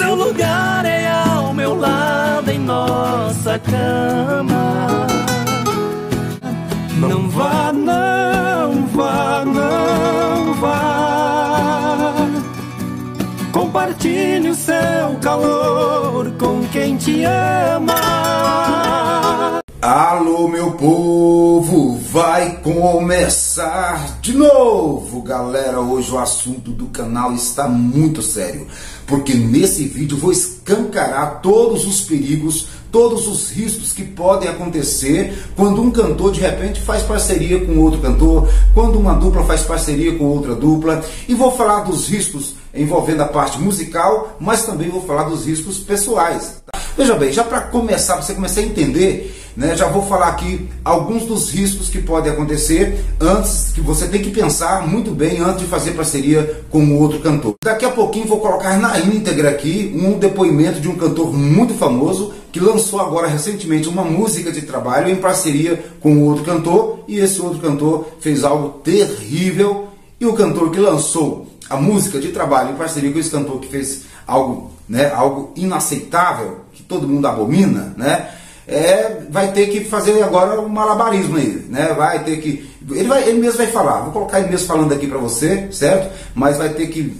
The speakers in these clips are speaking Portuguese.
seu lugar é ao meu lado em nossa cama. Não vá, não vá, não vá. Compartilhe o seu calor com quem te ama. Alô, meu povo, vai começar de novo, galera. Hoje o assunto do canal está muito sério, porque nesse vídeo vou escancarar todos os perigos, todos os riscos que podem acontecer quando um cantor de repente faz parceria com outro cantor, quando uma dupla faz parceria com outra dupla, e vou falar dos riscos envolvendo a parte musical, mas também vou falar dos riscos pessoais. Veja bem, já para começar, para você começar a entender, né, já vou falar aqui alguns dos riscos que podem acontecer antes, que você tem que pensar muito bem antes de fazer parceria com o outro cantor. Daqui a pouquinho vou colocar na íntegra aqui um depoimento de um cantor muito famoso que lançou agora recentemente uma música de trabalho em parceria com o outro cantor, e esse outro cantor fez algo terrível, e o cantor que lançou a música de trabalho em parceria com esse cantor que fez algo, né, algo inaceitável, que todo mundo abomina, né? Vai ter que fazer agora um malabarismo aí, né? Vai ter que, ele mesmo vai falar, vou colocar ele mesmo falando aqui para você, certo? Mas vai ter que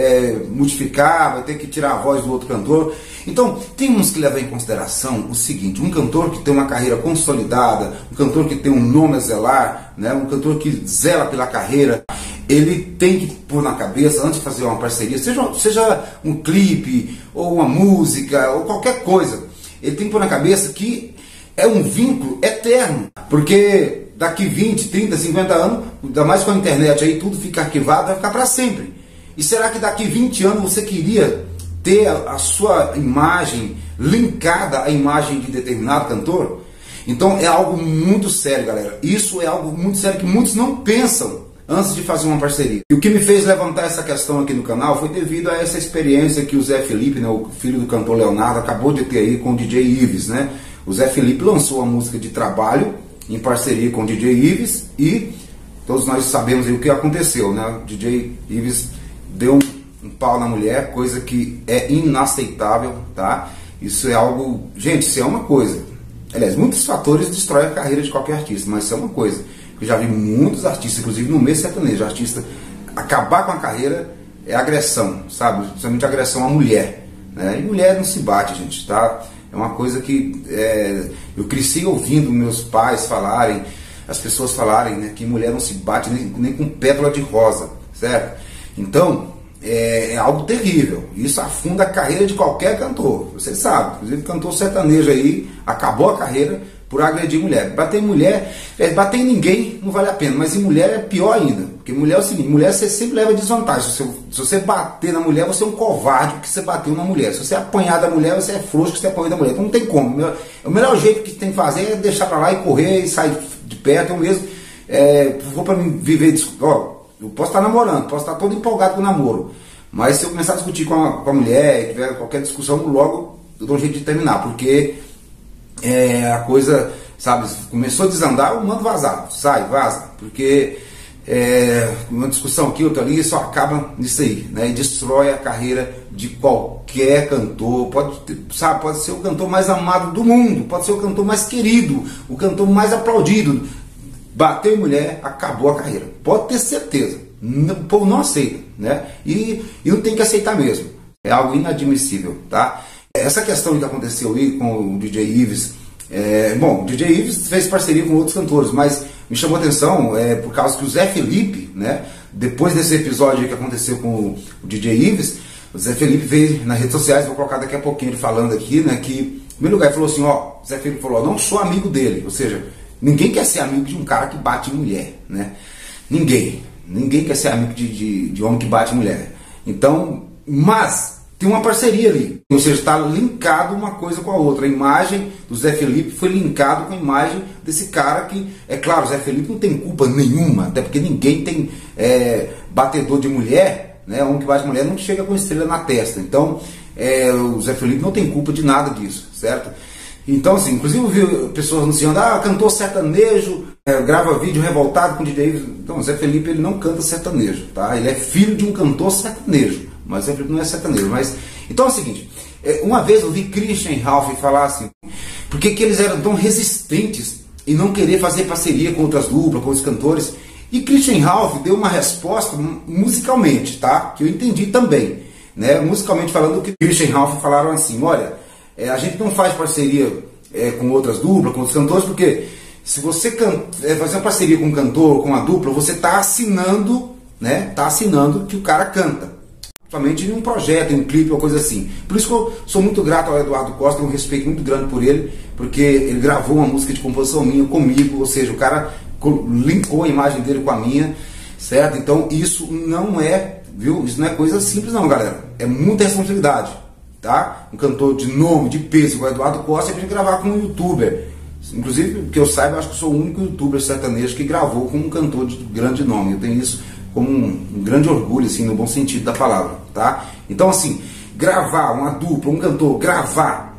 modificar, vai ter que tirar a voz do outro cantor. Então temos que levar em consideração o seguinte: um cantor que tem uma carreira consolidada, um cantor que tem um nome a zelar, né? Um cantor que zela pela carreira, ele tem que pôr na cabeça, antes de fazer uma parceria, seja um clipe, ou uma música, ou qualquer coisa, ele tem que pôr na cabeça que é um vínculo eterno. Porque daqui 20, 30, 50 anos, ainda mais com a internet aí, tudo fica arquivado, vai ficar para sempre. E será que daqui 20 anos você queria ter a sua imagem linkada à imagem de determinado cantor? Então é algo muito sério, galera. Isso é algo muito sério que muitos não pensam antes de fazer uma parceria. E o que me fez levantar essa questão aqui no canal foi devido a essa experiência que o Zé Felipe, né, o filho do cantor Leonardo, acabou de ter aí com o DJ Ives, né? O Zé Felipe lançou a música de trabalho em parceria com o DJ Ives, e todos nós sabemos aí o que aconteceu, né? O DJ Ives deu um pau na mulher, coisa que é inaceitável, tá? Isso é algo... Gente, isso é uma coisa. Aliás, muitos fatores destroem a carreira de qualquer artista, mas isso é uma coisa. Eu já vi muitos artistas, inclusive no meio sertanejo, artista acabar com a carreira é agressão, sabe? Principalmente agressão à mulher, né? E mulher não se bate, gente, tá? É uma coisa que eu cresci ouvindo meus pais falarem, as pessoas falarem, né, que mulher não se bate nem com pétala de rosa, certo? Então, é algo terrível. Isso afunda a carreira de qualquer cantor. Você sabe, inclusive cantor sertanejo aí acabou a carreira por agredir mulher. Bater em mulher, bater em ninguém não vale a pena, mas em mulher é pior ainda. Porque mulher é o seguinte: mulher você sempre leva desvantagem. Se você bater na mulher, você é um covarde porque você bateu na mulher. Se você apanhar da mulher, você é frouxo que você apanhou da mulher. Então não tem como. O melhor jeito que tem que fazer é deixar pra lá e correr e sair de perto. Eu mesmo vou pra mim viver. Eu posso estar namorando, posso estar todo empolgado com o namoro, mas se eu começar a discutir com a mulher, tiver qualquer discussão, logo eu dou um jeito de terminar, porque a coisa, sabe, começou a desandar, eu mando vazar, sai, vaza, porque uma discussão aqui, outra ali, só acaba nisso aí, né, e destrói a carreira de qualquer cantor. Pode ser o cantor mais amado do mundo, pode ser o cantor mais querido, o cantor mais aplaudido. Bateu em mulher, acabou a carreira. Pode ter certeza. O povo não aceita, né? E não tem que aceitar mesmo. É algo inadmissível, tá? Essa questão que aconteceu aí com o DJ Ives, bom, o DJ Ives fez parceria com outros cantores, mas me chamou a atenção por causa que o Zé Felipe, né? Depois desse episódio que aconteceu com o DJ Ives, o Zé Felipe veio nas redes sociais, vou colocar daqui a pouquinho ele falando aqui, né? Que, em primeiro lugar, ele falou assim: ó, o Zé Felipe falou, não sou amigo dele, ou seja, ninguém quer ser amigo de um cara que bate em mulher, né? Ninguém quer ser amigo de homem que bate em mulher. Então, mas tem uma parceria ali. Ou seja, está linkado uma coisa com a outra. A imagem do Zé Felipe foi linkado com a imagem desse cara que, é claro, o Zé Felipe não tem culpa nenhuma, até porque ninguém tem batedor de mulher, né? Homem que bate mulher não chega com estrela na testa. Então, o Zé Felipe não tem culpa de nada disso, certo? Então, assim, inclusive eu vi pessoas anunciando: cantor sertanejo, grava vídeo revoltado com o DJ Ives. Então, o Zé Felipe, ele não canta sertanejo, tá? Ele é filho de um cantor sertanejo, mas o Zé Felipe não é sertanejo. Mas Então é o seguinte, uma vez eu vi Christian e Ralph falar assim, por que eles eram tão resistentes em não querer fazer parceria com outras duplas, com outros cantores. E Christian e Ralph deu uma resposta musicalmente, tá? Que eu entendi também, né? Musicalmente falando, que Christian e Ralph falaram assim, olha, a gente não faz parceria com outras duplas, com outros cantores, porque se você fazer uma parceria com um cantor, com uma dupla, você está assinando, né? Tá assinando que o cara canta. Somente em um projeto, em um clipe ou coisa assim. Por isso que eu sou muito grato ao Eduardo Costa, tenho um respeito muito grande por ele, porque ele gravou uma música de composição minha comigo, ou seja, o cara linkou a imagem dele com a minha, certo? Então isso não é, viu? Isso não é coisa simples não, galera. É muita responsabilidade, tá? Um cantor de nome, de peso, igual o Eduardo Costa, tem que gravar com um youtuber. Inclusive, que eu saiba, eu acho que sou o único youtuber sertanejo que gravou com um cantor de grande nome. Eu tenho isso como um grande orgulho, assim, no bom sentido da palavra, tá? Então, assim, gravar uma dupla, um cantor, gravar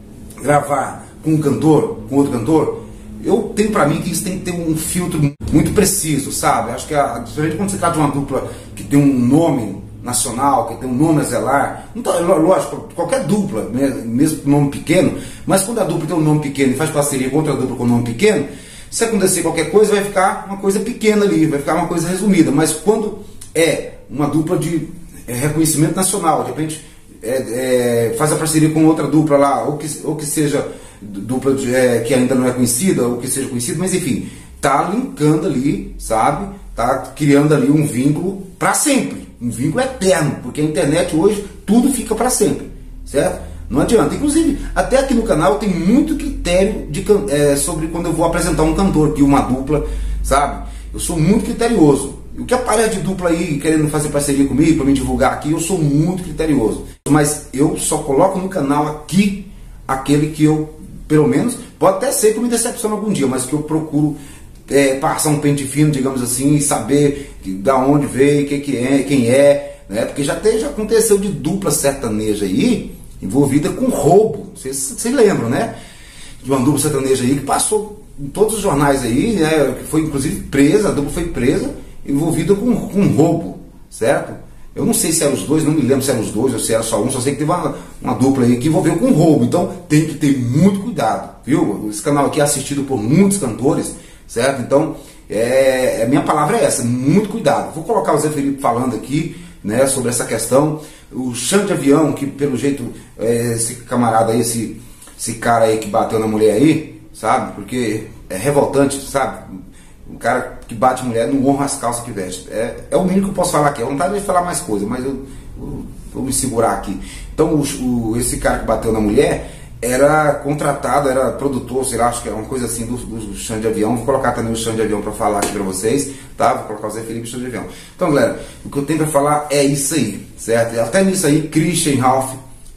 com um cantor, com outro cantor, eu tenho pra mim que isso tem que ter um filtro muito preciso, sabe? Acho que, principalmente quando se trata de uma dupla que tem um nome nacional, que tem um nome a zelar, então, lógico, qualquer dupla, mesmo com nome pequeno, mas quando a dupla tem um nome pequeno e faz parceria com outra dupla com nome pequeno, se acontecer qualquer coisa, vai ficar uma coisa pequena ali, vai ficar uma coisa resumida. Mas quando é uma dupla de reconhecimento nacional, de repente faz a parceria com outra dupla lá, ou que seja dupla que ainda não é conhecida, ou que seja conhecida, mas enfim, tá linkando ali, sabe? Tá criando ali um vínculo para sempre, um vínculo eterno, porque a internet hoje tudo fica para sempre, certo? Não adianta. Inclusive, até aqui no canal tem muito critério sobre quando eu vou apresentar um cantor, que uma dupla, sabe? Eu sou muito criterioso. O que aparece de dupla aí, querendo fazer parceria comigo, para me divulgar aqui, eu sou muito criterioso. Mas eu só coloco no canal aqui aquele que eu, pelo menos, pode até ser que eu me decepcione algum dia, mas que eu procuro passar um pente fino, digamos assim, e saber da onde veio, quem é, né? Porque já aconteceu de dupla sertaneja aí, envolvida com roubo, vocês lembram, né? De uma dupla sertaneja aí que passou em todos os jornais aí, né? Que foi inclusive presa, a dupla foi presa, envolvida com roubo, certo? Eu não sei se eram os dois, não me lembro se eram os dois ou se era só um, só sei que teve uma dupla aí que envolveu com roubo, então tem que ter muito cuidado, viu? Esse canal aqui é assistido por muitos cantores, certo? Então, a minha palavra é essa, muito cuidado. Vou colocar o Zé Felipe falando aqui, né, sobre essa questão. O Xande Avião, que pelo jeito, esse camarada aí, esse cara aí que bateu na mulher aí, sabe? Porque é revoltante, sabe? Um cara que bate mulher não honra as calças que veste. É o mínimo que eu posso falar aqui. Eu não vontade de falar mais coisa, mas eu vou me segurar aqui. Então, esse cara que bateu na mulher era contratado, era produtor, sei lá, acho que era uma coisa assim do Xande Avião. Vou colocar também o Xande Avião para falar aqui para vocês, tá? Vou colocar o Zé Felipe e o Xande Avião. Então, galera, o que eu tenho para falar é isso aí, certo? Até nisso aí, Christian e Ralph,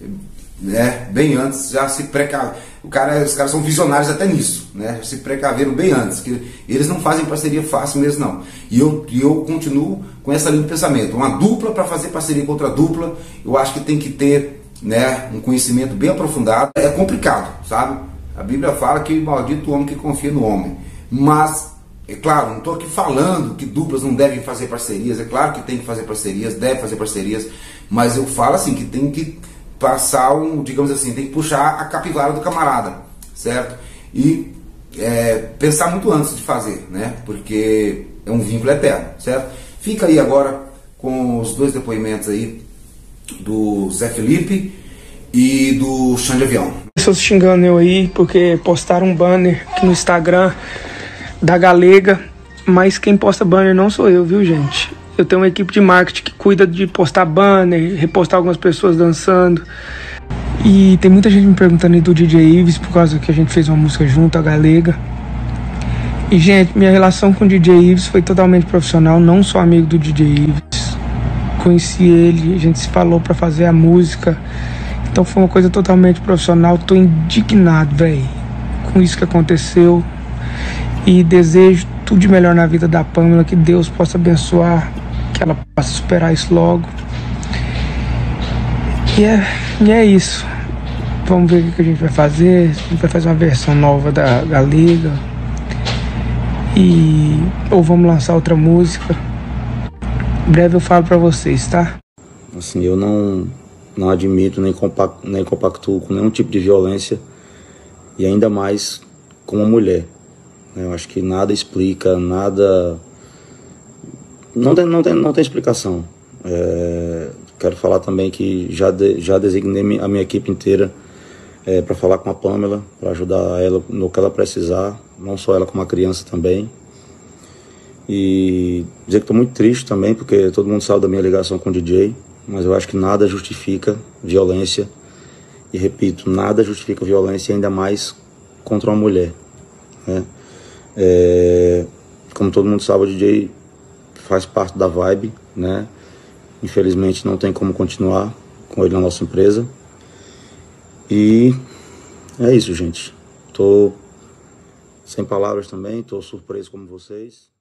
né, bem antes, já se precaveram. Os caras são visionários até nisso, né? Se precaveram bem antes, que eles não fazem parceria fácil mesmo, não. E eu continuo com essa linha de pensamento. Uma dupla para fazer parceria com outra dupla, eu acho que tem que ter, né, um conhecimento bem aprofundado. É complicado, sabe? A Bíblia fala que maldito o homem que confia no homem. Mas, é claro, não estou aqui falando que duplas não devem fazer parcerias. É claro que tem que fazer parcerias, deve fazer parcerias. Mas eu falo assim, que tem que passar digamos assim, tem que puxar a capivara do camarada, certo? E pensar muito antes de fazer, né? Porque é um vínculo eterno, certo? Fica aí agora com os dois depoimentos aí do Zé Felipe e do Xande Avião. Pessoas xingando eu aí porque postaram um banner aqui no Instagram da Galega, mas quem posta banner não sou eu, viu, gente? Eu tenho uma equipe de marketing que cuida de postar banner, repostar algumas pessoas dançando. E tem muita gente me perguntando aí do DJ Ives, por causa que a gente fez uma música junto, a Galega. E, gente, minha relação com o DJ Ives foi totalmente profissional, não sou amigo do DJ Ives. Conheci ele, a gente se falou pra fazer a música. Então foi uma coisa totalmente profissional. Tô indignado, velho, com isso que aconteceu. E desejo tudo de melhor na vida da Pamela, que Deus possa abençoar, que ela possa superar isso logo. E é isso. Vamos ver o que a gente vai fazer. A gente vai fazer uma versão nova da Galega. Ou vamos lançar outra música. Em breve eu falo pra vocês, tá? Assim, eu não não admito nem compactuo com nenhum tipo de violência, e ainda mais com uma mulher. Eu acho que nada explica, nada... Não tem explicação. Quero falar também que já designei a minha equipe inteira para falar com a Pamela, para ajudar ela no que ela precisar, não só ela como a criança também. E dizer que estou muito triste também, porque todo mundo sabe da minha ligação com o DJ, mas eu acho que nada justifica violência. E repito, nada justifica violência, ainda mais contra uma mulher, né? Como todo mundo sabe, o DJ faz parte da vibe, né? Infelizmente não tem como continuar com ele na nossa empresa. E é isso, gente. Tô sem palavras também, tô surpreso como vocês.